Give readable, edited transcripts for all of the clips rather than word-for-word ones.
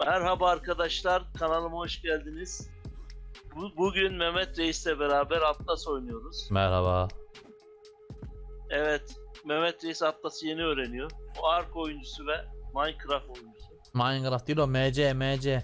Merhaba arkadaşlar, kanalıma hoş geldiniz. Bugün Mehmet Reis'le beraber Atlas oynuyoruz. Merhaba. Evet, Mehmet Reis Atlas'ı yeni öğreniyor. O Ark oyuncusu ve Minecraft oyuncusu. Minecraft değil o, MC.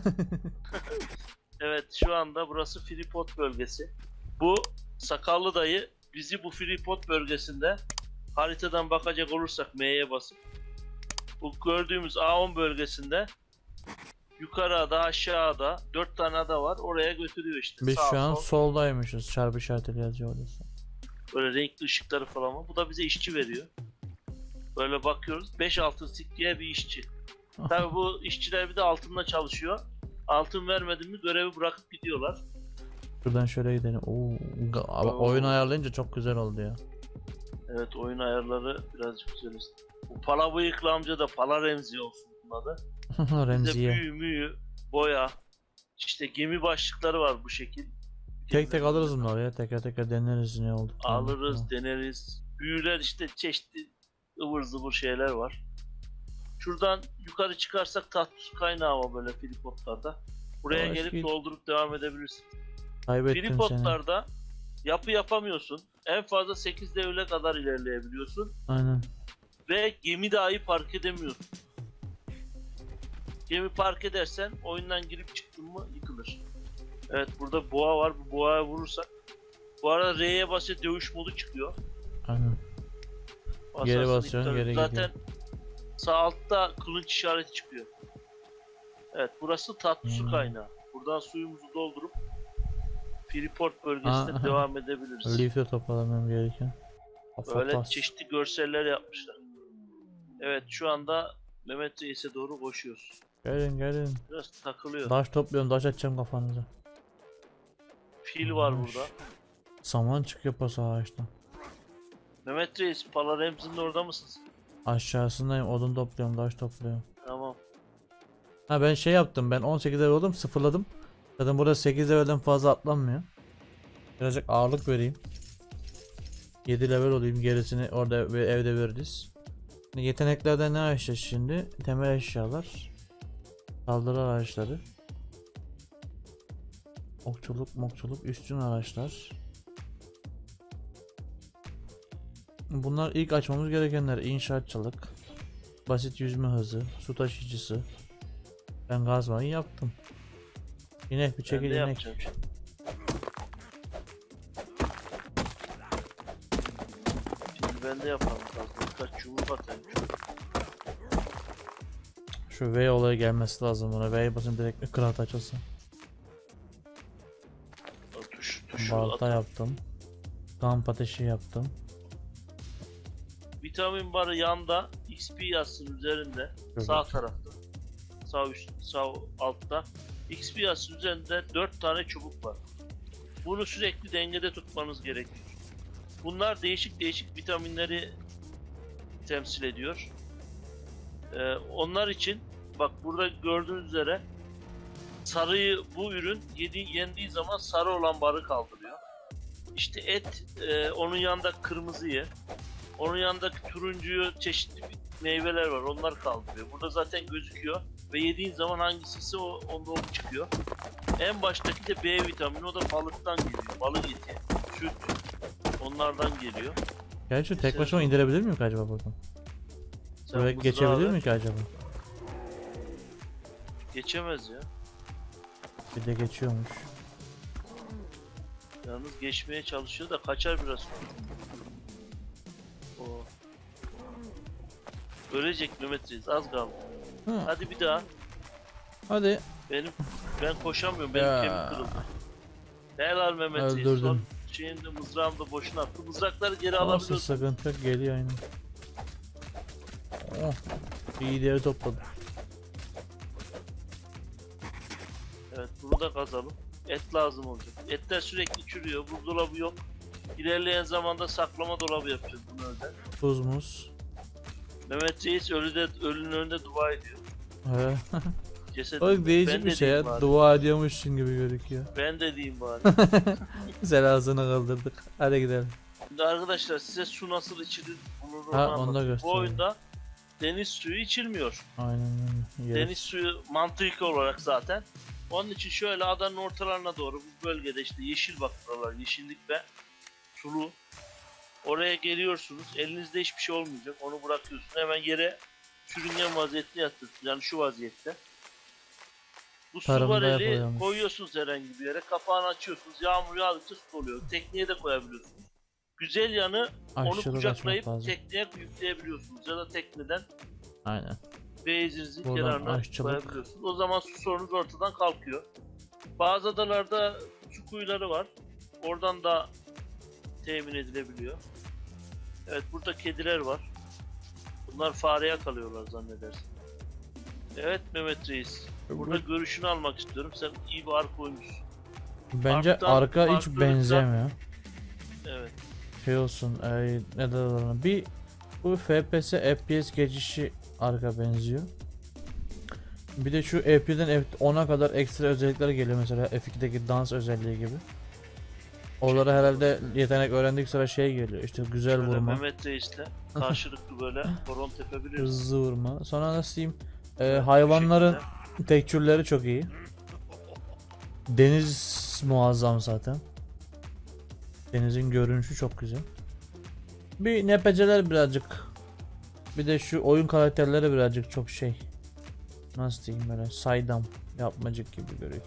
Evet, şu anda burası Freeport bölgesi. Bu sakallı dayı bizi bu Freeport bölgesinde haritadan bakacak olursak M'ye basıp bu gördüğümüz A10 bölgesinde yukarıda aşağıda 4 tane ada var, oraya götürüyor işte. Biz Sağ şu an sol. soldaymışız. Çarpı işaretiyle yazıyor orası. Böyle renkli ışıkları falan var. Bu da bize işçi veriyor. Böyle bakıyoruz. 5 altın sik diye bir işçi. Tabi bu işçiler bir de altınla çalışıyor. Altın vermedin mi görevi bırakıp gidiyorlar. Şuradan şöyle gidelim. Oyun ayarlayınca çok güzel oldu ya. Evet, oyun ayarları birazcık güzel işte. Bu pala bıyıklı amca da Pala Remzi olsun bunun adı. Bizde Remziye. büyü, boya, işte gemi başlıkları var bu şekil. Tek tek alırız bunları ya. Teker teker deneriz ne oldu. Alırız, deneriz. Büyüler işte çeşitli ıvır zıvır şeyler var. Şuradan yukarı çıkarsak taht su kaynağı var böyle filipotlarda. Buraya gelip doldurup devam edebilirsin. Kaybettim Filipotlarda yapı yapamıyorsun. En fazla 8 devre kadar ilerleyebiliyorsun. Aynen. Ve gemi dahi park edemiyorsun. Gemi park edersen oyundan girip çıktın mı yıkılır. Evet, burada boğa var. Bu boğaya vurursak. Bu arada R'ye basınca dövüş modu çıkıyor. Aynen. Geri basıyorsun, geri gidiyor. Zaten sağ altta kılıç işareti çıkıyor. Evet, burası tatlı su kaynağı. Buradan suyumuzu doldurup Freeport bölgesine devam edebiliriz. Leaf'e toparlamam gereken. Böyle çeşitli görseller yapmışlar. Evet, şu anda Mehmet Reis'e doğru koşuyoruz. Gelin. Biraz takılıyor. Taş topluyorum, taş atacağım kafanıza. Fil var burada. Saman çıkıyor pası ağaçtan. Mehmet Reis, Pala Remzi'nin orada mısın? Aşağısındayım, odun topluyorum, taş topluyorum. Tamam. Ha ben şey yaptım, ben 18 level oldum, sıfırladım. Zaten burada 8 levelden fazla atlanmıyor. Birazcık ağırlık vereyim. 7 level olayım, gerisini orada evde veririz. Yeteneklerden ne açacağız şimdi? Temel eşyalar. Saldırı araçları. Okçuluk, üstün araçlar. Bunlar ilk açmamız gerekenler. İnşaatçılık, basit yüzme hızı, su taşıyıcısı. Ben gazmayı yaptım. İnek bir çekil inek. Şimdi ben de yapalım. Birkaç çubuk atayım. Şu V olayı gelmesi lazım buna. V'ye basın direkt kıraat açılsın. Balta yaptım. Kamp ateşi yaptım. Vitamin barı yanda, XP yazsın üzerinde. Evet. Sağ tarafta. Sağ üst, sağ altta. XP yazsın üzerinde 4 tane çubuk var. Bunu sürekli dengede tutmanız gerekiyor. Bunlar değişik vitaminleri temsil ediyor. Onlar için bak burada gördüğünüz üzere sarıyı, bu ürün yendiği zaman sarı olan barı kaldırıyor. İşte et onun yanında kırmızıyı, onun yanındaki turuncuyu, çeşitli meyveler var, onlar kaldırıyor. Burada zaten gözüküyor ve yediğin zaman hangisi ise onda o çıkıyor. En baştaki de B vitamini, o da balıktan geliyor. Balık eti, süt, onlardan geliyor. Gerçi tek başıma indirebilir miyim ki acaba buradan? Buraya geçebilir mi ki acaba? Geçemez ya. Bir de geçiyormuş. Yalnız geçmeye çalışıyor da kaçar biraz. O. Ölecek Mehmet Reis, az kaldı. Hadi bir daha. Hadi. Ben koşamıyorum, benim kemik kırıldı. Helal Mehmet Reis. Öldürdüm. Son şeyinde mızrağım da boşuna attı. Mızrakları geri alabiliyorsun. Nasıl sıkıntı yok, geliyor aynen. Oh, iyi değeri topladım. Evet, bunu da kazalım. Et lazım olacak. Etler sürekli çürüyor. Buzdolabı yok. İlerleyen zamanda saklama dolabı yapacağız bunu özel. Tuz muz. Mehmet Reis ölünün önünde dua ediyor. Evet. Ceset. Değişik bir şey ya. Dua ediyormuşsun gibi gözüküyor. Ben de diyeyim bari. Sen ağzını kaldırdık. Hadi gidelim. Şimdi arkadaşlar size su nasıl içilir bunu onu da göster. Bu oyunda deniz suyu içilmiyor. Aynen öyle. Deniz suyu mantıklı olarak zaten. Onun için şöyle adanın ortalarına doğru bu bölgede işte yeşil bak buralar, yeşillik ve sulu. Oraya geliyorsunuz. Elinizde hiçbir şey olmayacak. Onu bırakıyorsunuz. Hemen yere sürüngen vaziyette yatıyorsunuz. Yani şu vaziyette. Bu su Tarımda varili yapılıyormuş. koyuyorsunuz herhangi bir yere. Kapağını açıyorsunuz. Yağmur yağdıkça su oluyor. Tekneye de koyabiliyorsunuz. Güzel yanı onu Aşçılık kucaklayıp açmak lazım. tekneye yükleyebiliyorsunuz. Ya da tekneden Aynen. beyzinizin Buradan kenarına aşçılık. koyabiliyorsunuz. O zaman su sorunuz ortadan kalkıyor. Bazı adalarda su kuyuları var. Oradan da temin edilebiliyor. Evet, burada kediler var. Bunlar fareye kalıyorlar zannedersin. Evet Mehmet Reis. Burada görüşünü almak istiyorum. Sen iyi bir arka oyuncusun. Bence Arkadan arka hiç farklı benzemiyor. Evet. Şey olsun, ne derler ona. Bir bu FPS FPS geçişi arka benziyor. Bir de şu F1'den F10'a kadar ekstra özellikler geliyor, mesela F2'deki dans özelliği gibi. Onlara herhalde yetenek öğrendik sonra şey geliyor işte, güzel Şöyle vurma, Mehmet Reis'le karşılıklı böyle horon tepebiliriz. hızlı vurma. Sonra nasıl diyeyim, Evet, bu hayvanların şekilde. tekçürleri çok iyi. Deniz muazzam zaten. Denizin görünüşü çok güzel. Bir NPC'ler birazcık, bir de şu oyun karakterleri birazcık çok şey, nasıl diyeyim, böyle saydam, yapmacık gibi görünüyor.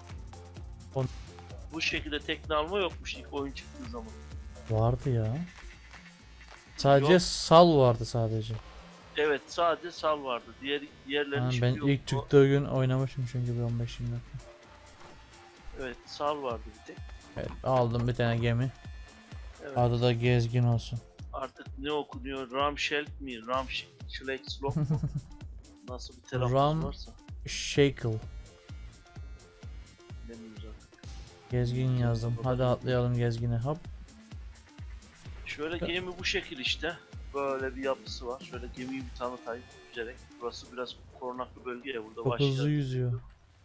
Bu şekilde tekne alma yokmuş ilk oyun çıktığı zaman. Vardı ya. Sadece Yok. sal vardı sadece. Evet, sadece sal vardı. Diğerlerinin Ha, hiçbiri ben yoktu. ilk çıktığı gün oynamışım çünkü bir 15-20 dakika. Evet, sal vardı bir tek. Evet, aldım bir tane gemi. Evet. Adı da Gezgin olsun. Artık ne okunuyor? Ramshelk mi? Ramshelk mu? Nasıl bir telaffuz Ram- varsa. Shackle. Bilemiyoruz artık. Gezgin yazdım. Hadi atlayalım Gezgin'e. Hop. Şöyle gemi bu şekil işte. Böyle bir yapısı var. Şöyle gemiyi bir tanıtayım yüzerek. Burası biraz korunaklı bölge ya, burada Çok hızlı başlayacağız. yüzüyor.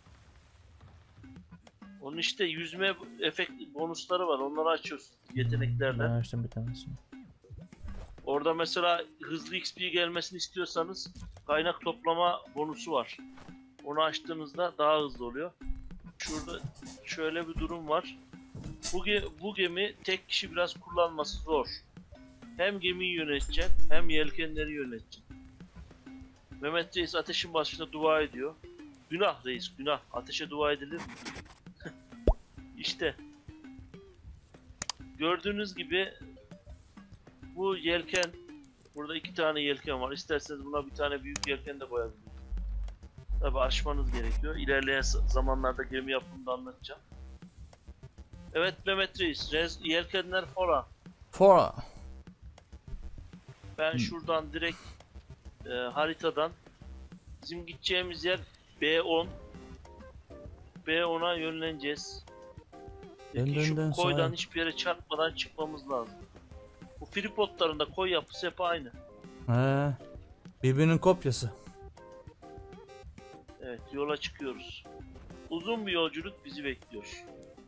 Onun işte yüzme efekt bonusları var. Onları açıyorsun yeteneklerden. Ben açtım bir tanesini. Orada mesela hızlı XP gelmesini istiyorsanız kaynak toplama bonusu var. Onu açtığınızda daha hızlı oluyor. Şurada şöyle bir durum var. Bu gemi tek kişi biraz kullanması zor. Hem gemiyi yöneteceksin hem yelkenleri yöneteceksin. Mehmet Reis ateşin başında dua ediyor. Günah reis, günah. Ateşe dua edilir mi? İşte gördüğünüz gibi bu yelken, burada 2 tane yelken var. İsterseniz buna bir tane büyük yelken de koyabilirsiniz. Tabi aşmanız gerekiyor. İlerleyen zamanlarda gemi yapımını da anlatacağım. Evet Mehmet Reis, yelkenler fora. Fora. Ben şuradan direkt haritadan bizim gideceğimiz yer B10. B10'a yönleneceğiz. Peki şu koydan hiçbir yere çarpmadan çıkmamız lazım. Bu fripodlarında koy yapısı hep aynı. He. Birbirinin kopyası. Evet, yola çıkıyoruz. Uzun bir yolculuk bizi bekliyor.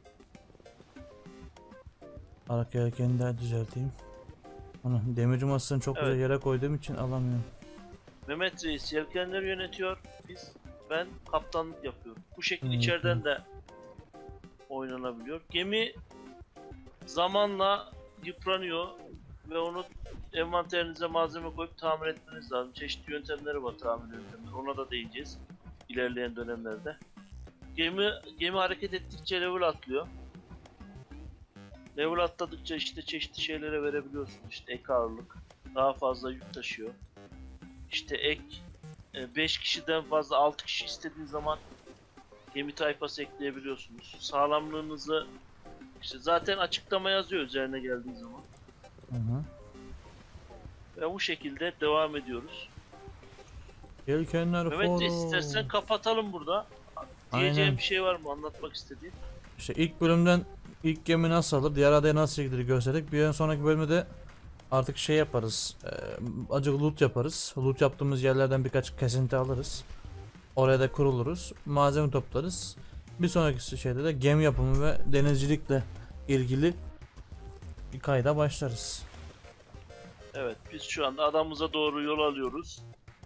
Arka yelkeni de düzelteyim. Onu demir cumasını çok güzel Evet. yere koyduğum için alamıyorum. Mehmet Reis yelkenleri yönetiyor. Ben kaptanlık yapıyorum. Bu şekilde Hı hı. içeriden de oynanabiliyor. Gemi zamanla yıpranıyor ve onu envanterinize malzeme koyup tamir etmeniz lazım. Çeşitli yöntemleri var, tamir yöntemleri. Ona da değineceğiz ilerleyen dönemlerde. Gemi hareket ettikçe level atlıyor. Level atladıkça işte çeşitli şeylere verebiliyorsunuz. İşte ek ağırlık, daha fazla yük taşıyor. İşte ek 5 kişiden fazla 6 kişi istediğiniz zaman gemi tayfası ekleyebiliyorsunuz. Sağlamlığınızı işte zaten açıklama yazıyor üzerine geldiği zaman. Hı hı. Ve bu şekilde devam ediyoruz. Yelkenler Mehmet fora. istersen kapatalım burada. Aynen. Diyeceğim bir şey var mı anlatmak istediğin? İşte ilk bölümden ilk gemi nasıl alır, diğer adaya nasıl gidilir gösterdik. Bir sonraki bölümde de artık şey yaparız. Acık loot yaparız. Loot yaptığımız yerlerden birkaç kesinti alırız. Oraya da kuruluruz. Malzeme toplarız. Bir sonraki şeyde de gemi yapımı ve denizcilikle ilgili bir kayda başlarız. Evet, biz şu anda adamımıza doğru yol alıyoruz.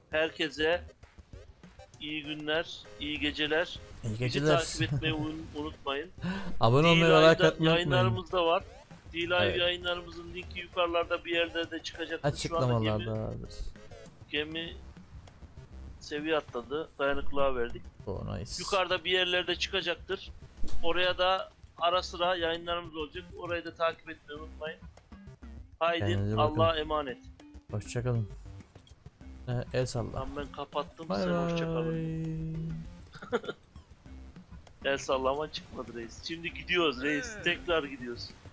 Herkese iyi günler, iyi geceler. İyi Bizi geceler. takip etmeyi unutmayın. Abone olmayı ve like atmayı unutmayın. Yayınlarımız da var. D-Live Evet. yayınlarımızın linki yukarılarda bir yerde de çıkacaktır. Şu anda Açıklamalarda vardır. gemi seviye atladı. Dayanıklılığa verdik. Oh nice. Yukarıda bir yerlerde çıkacaktır. Oraya da ara sıra yayınlarımız olacak. Orayı da takip etmeyi unutmayın. Haydi Kendinize bakın. Allah'a emanet. Hoşçakalın. El salla. Tamam ben kapattım. Bay Sen bay. hoşçakalın. El sallama çıkmadı reis. Şimdi gidiyoruz reis. Tekrar gidiyoruz.